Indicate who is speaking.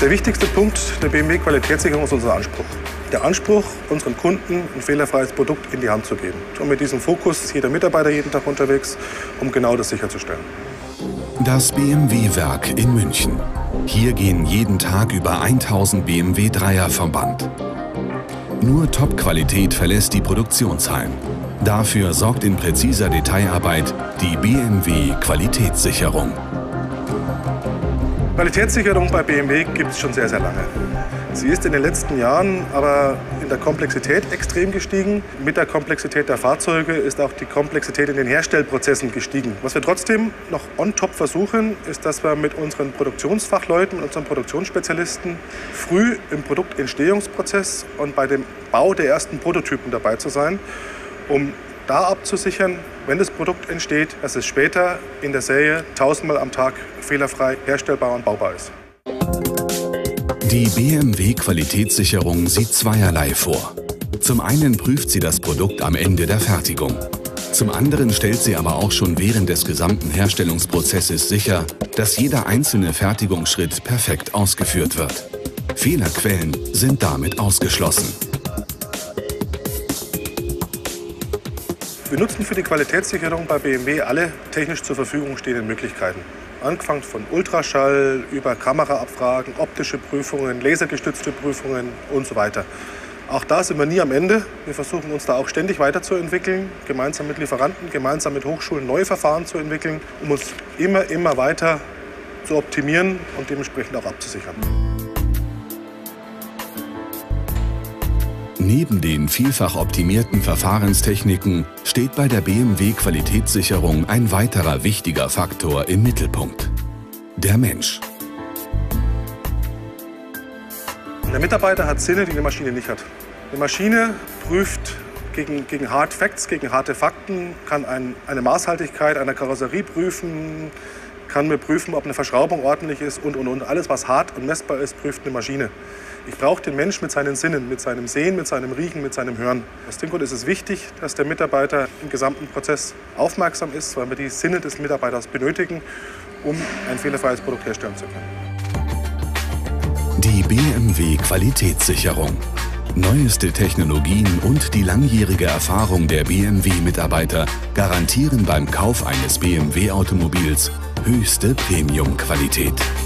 Speaker 1: Der wichtigste Punkt der BMW-Qualitätssicherung ist unser Anspruch. Der Anspruch, unseren Kunden ein fehlerfreies Produkt in die Hand zu geben. Und mit diesem Fokus ist jeder Mitarbeiter jeden Tag unterwegs, um genau das sicherzustellen.
Speaker 2: Das BMW-Werk in München. Hier gehen jeden Tag über 1000 BMW 3er vom Band. Nur Top-Qualität verlässt die Produktionshallen. Dafür sorgt in präziser Detailarbeit die BMW-Qualitätssicherung.
Speaker 1: Qualitätssicherung bei BMW gibt es schon sehr, sehr lange. Sie ist in den letzten Jahren aber in der Komplexität extrem gestiegen. Mit der Komplexität der Fahrzeuge ist auch die Komplexität in den Herstellprozessen gestiegen. Was wir trotzdem noch on top versuchen, ist, dass wir mit unseren Produktionsfachleuten, mit unseren Produktionsspezialisten früh im Produktentstehungsprozess und bei dem Bau der ersten Prototypen dabei zu sein, um da abzusichern, wenn das Produkt entsteht, dass es später in der Serie 1000-mal am Tag fehlerfrei herstellbar und baubar ist.
Speaker 2: Die BMW-Qualitätssicherung sieht zweierlei vor. Zum einen prüft sie das Produkt am Ende der Fertigung. Zum anderen stellt sie aber auch schon während des gesamten Herstellungsprozesses sicher, dass jeder einzelne Fertigungsschritt perfekt ausgeführt wird. Fehlerquellen sind damit ausgeschlossen.
Speaker 1: Wir nutzen für die Qualitätssicherung bei BMW alle technisch zur Verfügung stehenden Möglichkeiten. Angefangen von Ultraschall über Kameraabfragen, optische Prüfungen, lasergestützte Prüfungen und so weiter. Auch da sind wir nie am Ende. Wir versuchen uns da auch ständig weiterzuentwickeln, gemeinsam mit Lieferanten, gemeinsam mit Hochschulen neue Verfahren zu entwickeln, um uns immer weiter zu optimieren und dementsprechend auch abzusichern.
Speaker 2: Neben den vielfach optimierten Verfahrenstechniken steht bei der BMW-Qualitätssicherung ein weiterer wichtiger Faktor im Mittelpunkt: der Mensch.
Speaker 1: Der Mitarbeiter hat Sinne, die eine Maschine nicht hat. Eine Maschine prüft gegen Hard Facts, gegen harte Fakten, kann eine Maßhaltigkeit einer Karosserie prüfen, kann mir prüfen, ob eine Verschraubung ordentlich ist und. Alles, was hart und messbar ist, prüft eine Maschine. Ich brauche den Mensch mit seinen Sinnen, mit seinem Sehen, mit seinem Riechen, mit seinem Hören. Aus dem Grund ist es wichtig, dass der Mitarbeiter im gesamten Prozess aufmerksam ist, weil wir die Sinne des Mitarbeiters benötigen, um ein fehlerfreies Produkt herstellen zu können.
Speaker 2: Die BMW-Qualitätssicherung. Neueste Technologien und die langjährige Erfahrung der BMW-Mitarbeiter garantieren beim Kauf eines BMW-Automobils höchste Premium-Qualität.